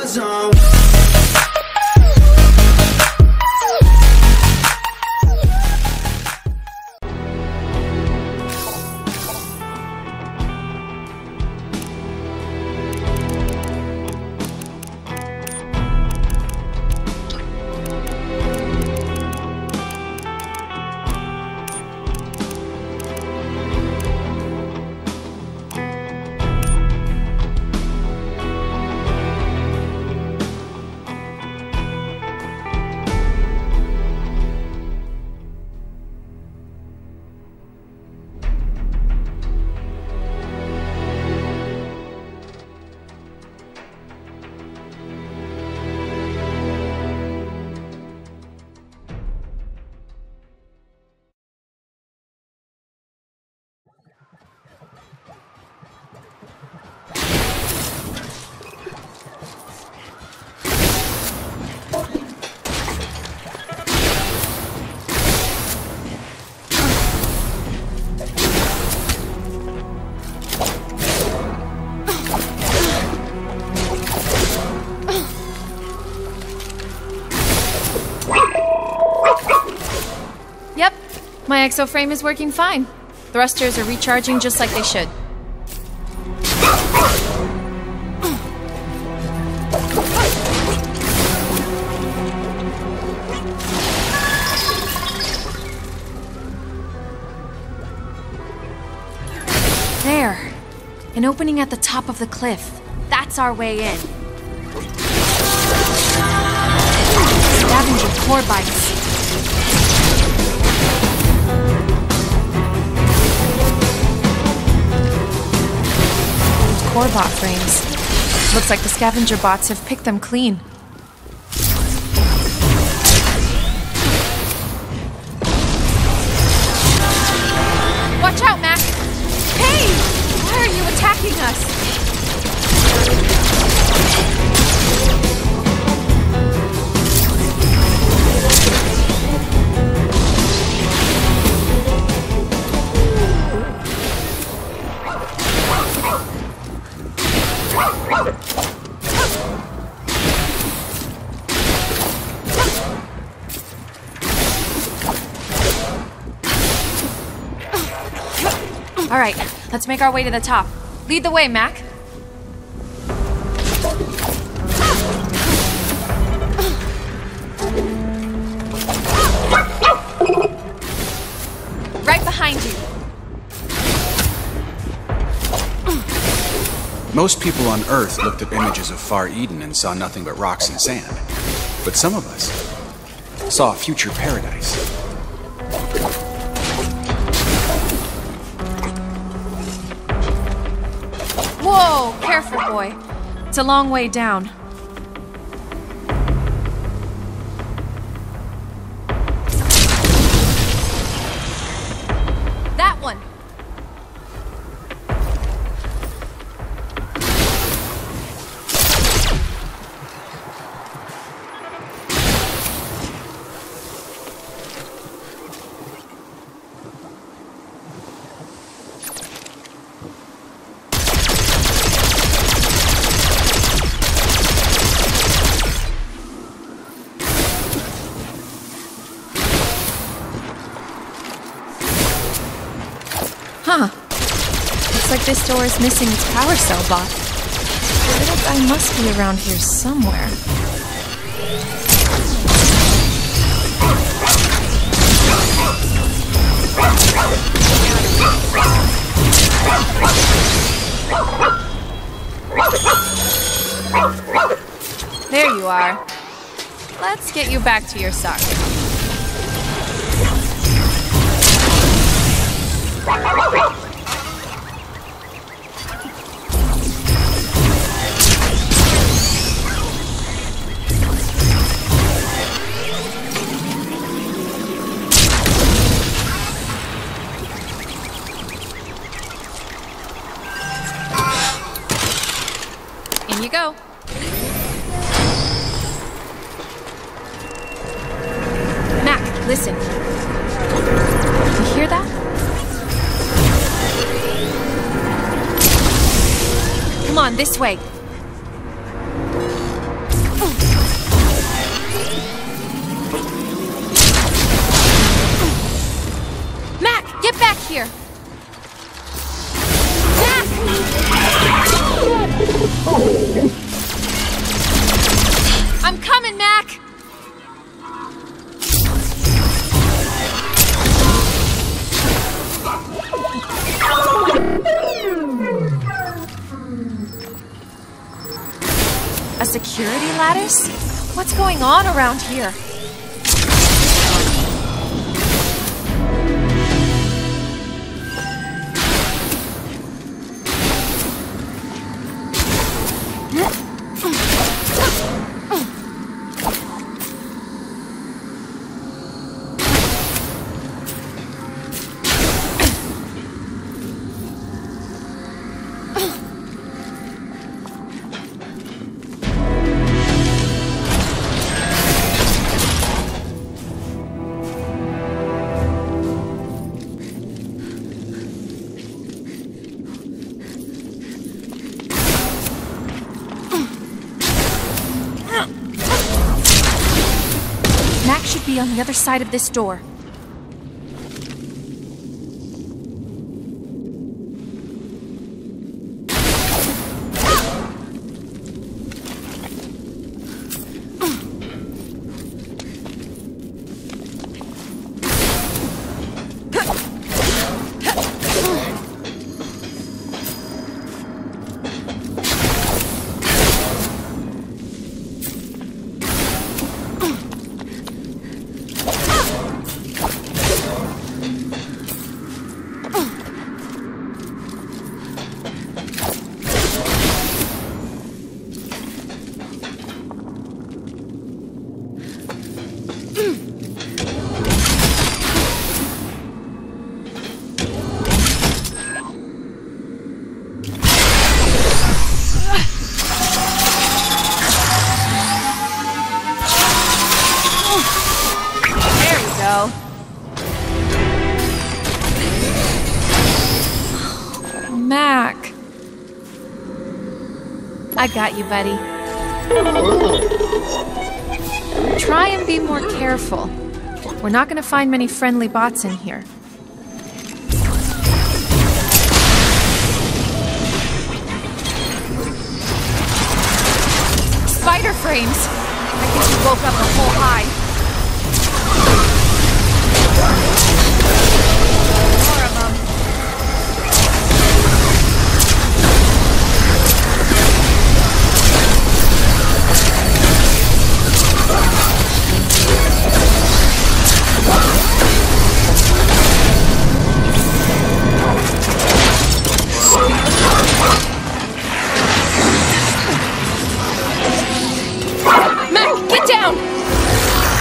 'cause I'm Yep, my exoframe is working fine. Thrusters are recharging just like they should. There. An opening at the top of the cliff. That's our way in. Scavenger core bites. Core bot frames. Looks like the scavenger bots have picked them clean. Watch out, Mac! Hey! Why are you attacking us? All right, let's make our way to the top. Lead the way, Mac. Right behind you. Most people on Earth looked at images of Far Eden and saw nothing but rocks and sand. But some of us saw a future paradise. Whoa, careful, boy. It's a long way down. That one. Huh. Looks like this door is missing its power cell bot. The little guy must be around here somewhere. There you are. Let's get you back to your socket. In you go. Mac, listen. You hear that? Come on, this way. here. I'm coming, Mac! A security lattice? What's going on around here? Mac should be on the other side of this door. Mac. I got you, buddy. Try and be more careful. We're not going to find many friendly bots in here. Spider frames! I think you woke up a whole hive. More of them. Mac, get down!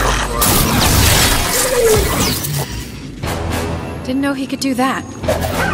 Didn't know he could do that.